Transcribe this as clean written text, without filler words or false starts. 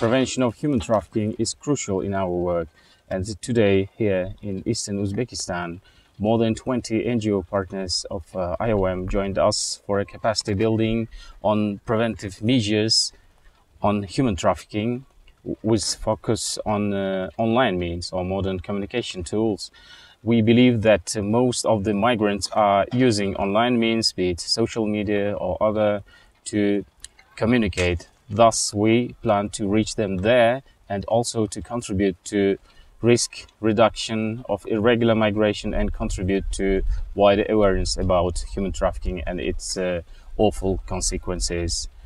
Prevention of human trafficking is crucial in our work, and today here in eastern Uzbekistan, more than 20 NGO partners of IOM joined us for a capacity building on preventive measures on human trafficking with focus on online means or modern communication tools. We believe that most of the migrants are using online means, be it social media or other, to communicate. Thus, we plan to reach them there and also to contribute to risk reduction of irregular migration and contribute to wider awareness about human trafficking and its awful consequences.